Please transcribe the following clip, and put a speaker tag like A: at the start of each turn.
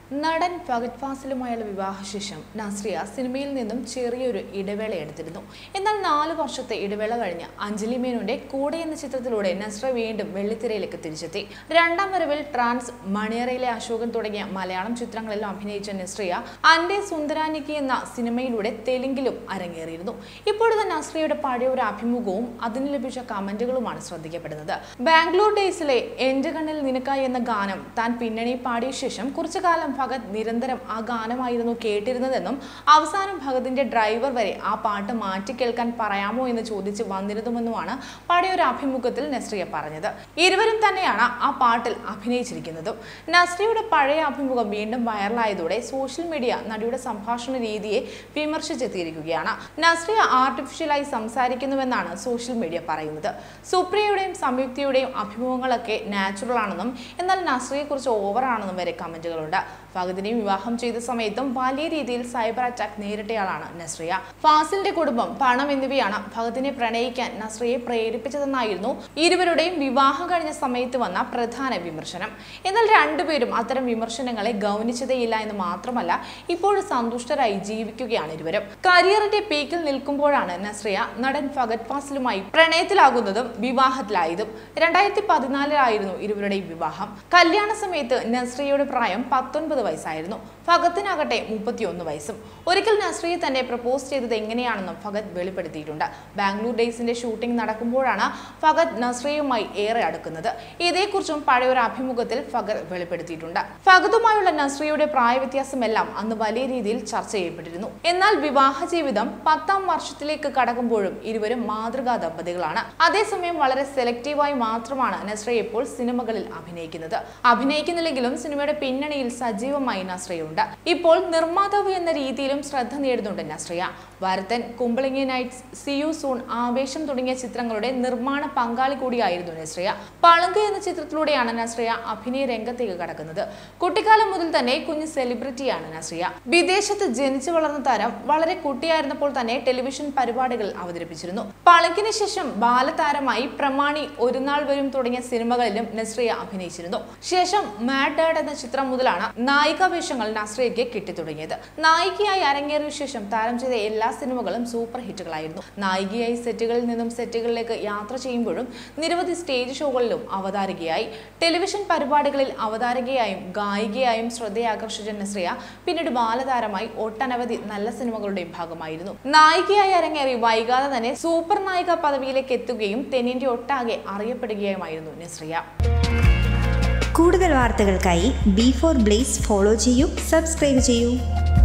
A: നടൻ ഫഹദ് ഫാസിലുമായുള്ള വിവാഹശേഷം നസ്രിയ സിനിമയിൽ നിന്നും ചെറിയൊരു ഇടവേള എടുത്തിരുന്നു. എന്നാൽ 4 വർഷത്തെ ഇടവേള കഴിഞ്ഞ് അഞ്ജലി മേനോന്റെ കൂടെ എന്ന ചിത്രത്തിലൂടെ നസ്രിയ വീണ്ടും വെള്ളിത്തിരയിലേക്ക് തിരിച്ചെത്തി. രണ്ടാം വരവിൽ ട്രാൻസ്, മണിയറയിലെ അശോകൻ തുടങ്ങിയ മലയാളം ചിത്രങ്ങളിലും അഭിനയിച്ച നസ്രിയ അന്റെ സുന്ദരാനിക്ക് എന്ന സിനിമയിലൂടെ തെലുങ്കിലും അരങ്ങേറിയിരുന്നു. ഇപ്പോഴത്തെ നസ്രിയയുടെ പഴയ ഒരു അഭിമുഖവും അതിന് ലഭിച്ച കമന്റുകളുമാണ് ശ്രദ്ധിക്കപ്പെടുന്നത്. ബാംഗ്ലൂർ ഡേയ്സിലെ എന്റെ കണ്ണിൽ നിനക്കായി എന്ന ഗാനം താൻ പിന്നണി പാടിയ ശേഷം കുറച്ചു കാലം ഫഹദ് നിരന്തരം ആ ഗാനമായിരുന്നു കേട്ടിരുന്നതെന്നും അവസാനം ഫഹദിന്റെ ഡ്രൈവർ വരെ ആ പാട്ട് മാറ്റി കേൾക്കാൻ പറയാമോ എന്ന് ചോദിച്ച് വന്നിരുന്നുവെന്നുമാണ് പഴയൊരു അഭിമുഖത്തിൽ നസ്രിയ പറഞ്ഞത്. ഇരുവരും തന്നെയാണ് ആ പാട്ടിൽ അഭിനയിച്ചിരിക്കുന്നതും. നസ്രിയയുടെ പഴയ അഭിമുഖം വീണ്ടും വൈറലായതോടെ സോഷ്യൽ മീഡിയ നടിയുടെ സംഭാഷണ രീതിയെ വിമർശിച്ചെത്തിയിരിക്കുകയാണ്. നസ്രിയ ആർട്ടിഫിഷ്യലായി സംസാരിക്കുന്നുവെന്നാണ് സോഷ്യൽ മീഡിയ പറയുന്നത്. സുപ്രിയയുടെയും സംയുക്തയുടെയും അഭിമുഖങ്ങളൊക്കെ നാച്ചുറൽ ആണെന്നും എന്നാൽ നസ്രിയയെക്കുറിച്ച് ഓവറാണെന്നും വരെ കമന്റുകളുണ്ട്. ഫഹദിനെ വിവാഹം ചെയ്ത സമയത്തും വലിയ രീതിയിൽ സൈബർ അറ്റാക്ക് നേരിട്ടയാളാണ് നസ്രിയ. ഫാസിലിന്റെ കുടുംബം, പണം എന്നിവയാണ് ഫഹദിനെ പ്രണയിക്കാൻ നസ്രിയയെ പ്രേരിപ്പിച്ചതെന്നായിരുന്നു ഇരുവരുടെയും വിവാഹം കഴിഞ്ഞ സമയത്ത് വന്ന പ്രധാന വിമർശനം. എന്നാൽ രണ്ടുപേരും അത്തരം വിമർശനങ്ങളെ ഗൗനിച്ചതേയില്ല എന്ന് മാത്രമല്ല, ഇപ്പോഴും സന്തുഷ്ടരായി ജീവിക്കുകയാണ് ഇരുവരും. കരിയറിന്റെ പീക്കിൽ നിൽക്കുമ്പോഴാണ് നസ്രിയ നടൻ ഫഹദ് ഫാസിലുമായി പ്രണയത്തിലാകുന്നതും വിവാഹത്തിലായതും. 2014 ഇരുവരുടെയും വിവാഹം. കല്യാണ സമയത്ത് നസ്രിയയുടെ പ്രായം 19 വയസ്സായിരുന്നു. ഫഹദിനാകട്ടെ 31 വയസ്സും. ഒരിക്കൽ നസ്രിയ തന്നെ പ്രപ്പോസ് ചെയ്തത് എങ്ങനെയാണെന്നും ഫഹദ് വെളിപ്പെടുത്തിയിട്ടുണ്ട്. ബാംഗ്ലൂർ ഡേയ്സിന്റെ ഷൂട്ടിംഗ് നടക്കുമ്പോഴാണ് ഫഹദ് നസ്രിയയുമായി ഏറെ അടുക്കുന്നത്. ഇതേക്കുറിച്ചും പഴയൊരു അഭിമുഖത്തിൽ ഫഹദ് വെളിപ്പെടുത്തിയിട്ടുണ്ട്. ഫഹദുമായുള്ള നസ്രിയയുടെ പ്രായ വ്യത്യാസമെല്ലാം അന്ന് വലിയ രീതിയിൽ ചർച്ച ചെയ്യപ്പെട്ടിരുന്നു. എന്നാൽ വിവാഹ ജീവിതം 10ാം വർഷത്തിലേക്ക് കടക്കുമ്പോഴും ഇരുവരും മാതൃകാ ദമ്പതികളാണ്. അതേസമയം വളരെ സെലക്റ്റീവായി മാത്രമാണ് നസ്രിയ ഇപ്പോൾ സിനിമകളിൽ അഭിനയിക്കുന്നില്ലെങ്കിലും സിനിമയുടെ പിന്നണിയിൽ സജീവമായി നസ്രിയയുണ്ട്. ഇപ്പോൾ നിർമ്മാതാവ് എന്ന രീതിയിലും ശ്രദ്ധ നേടുന്നുണ്ട് Nazriya. Varathan, Kumbalangi nights, see you soon, Aavesham തുടങ്ങിയ ചിത്രങ്ങളുടെ നിർമ്മാണ പങ്കാളി കൂടിയായിരുന്നു നസ്രിയ. പളുങ്ക് എന്ന ചിത്രത്തിലൂടെയാണ് നസ്രിയ അഭിനയ രംഗത്തേക്ക് കടക്കുന്നത്. കുട്ടിക്കാലം മുതൽ തന്നെ കുഞ്ഞു സെലിബ്രിറ്റിയാണ് നസ്രിയ. വിദേശത്ത് ജനിച്ചു വളർന്ന താരം വളരെ കുട്ടിയായിരുന്നപ്പോൾ തന്നെ ടെലിവിഷൻ പരിപാടികൾ അവതരിപ്പിച്ചിരുന്നു. പളുങ്കിന് ശേഷം ബാലതാരമായി പ്രമാണി, ഒരു നാൾ വരും തുടങ്ങിയ സിനിമകളിലും നസ്രിയ അഭിനയിച്ചിരുന്നു. ശേഷം മാഡ് ഡാഡ് എന്ന ചിത്രം മുതലാണ് നായികാ വേഷങ്ങൾ നസ്രിയയ്ക്ക് കിട്ടിത്തുടങ്ങിയത്. നായികയായി അരങ്ങേറിയ ശേഷം താരം ചെയ്ത എല്ലാ സിനിമകളും സൂപ്പർ ഹിറ്റുകളായിരുന്നു. നായികയായി സെറ്റുകളിൽ നിന്നും സെറ്റുകളിലേക്ക് യാത്ര ചെയ്യുമ്പോഴും നിരവധി സ്റ്റേജ് ഷോകളിലും അവതാരകയായി, ടെലിവിഷൻ പരിപാടികളിൽ അവതാരകയായും ഗായികയായും ശ്രദ്ധയാകർഷിച്ച നസ്രിയ പിന്നീട് ബാലതാരമായി ഒട്ടനവധി നല്ല സിനിമകളുടെ ഭാഗമായിരുന്നു. നായികയായി അരങ്ങേറി വൈകാതെ തന്നെ സൂപ്പർ നായിക പദവിയിലേക്ക് എത്തുകയും തെന്നിന്ത്യ ഒട്ടാകെ അറിയപ്പെടുകയുമായിരുന്നു നസ്രിയ.
B: കൂടുതൽ വാർത്തകൾക്കായി B4 Blaze ഫോളോ ചെയ്യൂ, സബ്സ്ക്രൈബ് ചെയ്യൂ.